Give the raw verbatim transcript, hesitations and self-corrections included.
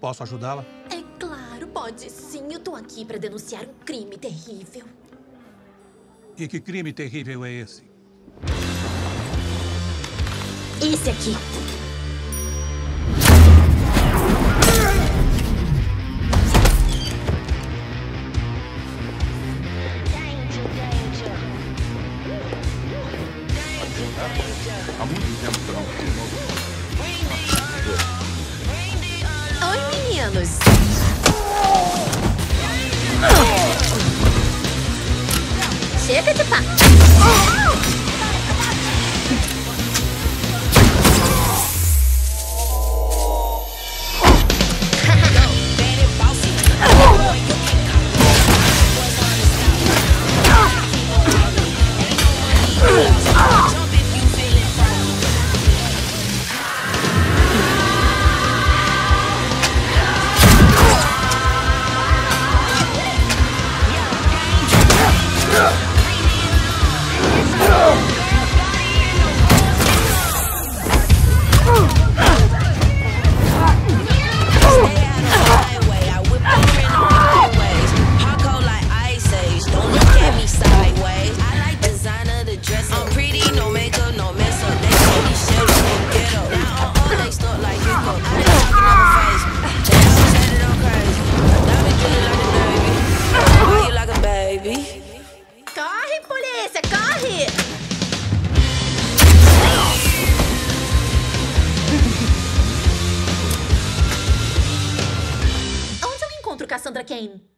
Posso ajudá-la? É claro, pode sim. Eu tô aqui pra denunciar um crime terrível. E que crime terrível é esse? Esse aqui. Há muito tempo que eu não fiz. Oi, meninos. Chega de papo. Corre, polícia, corre! Onde eu encontro Cassandra Cain?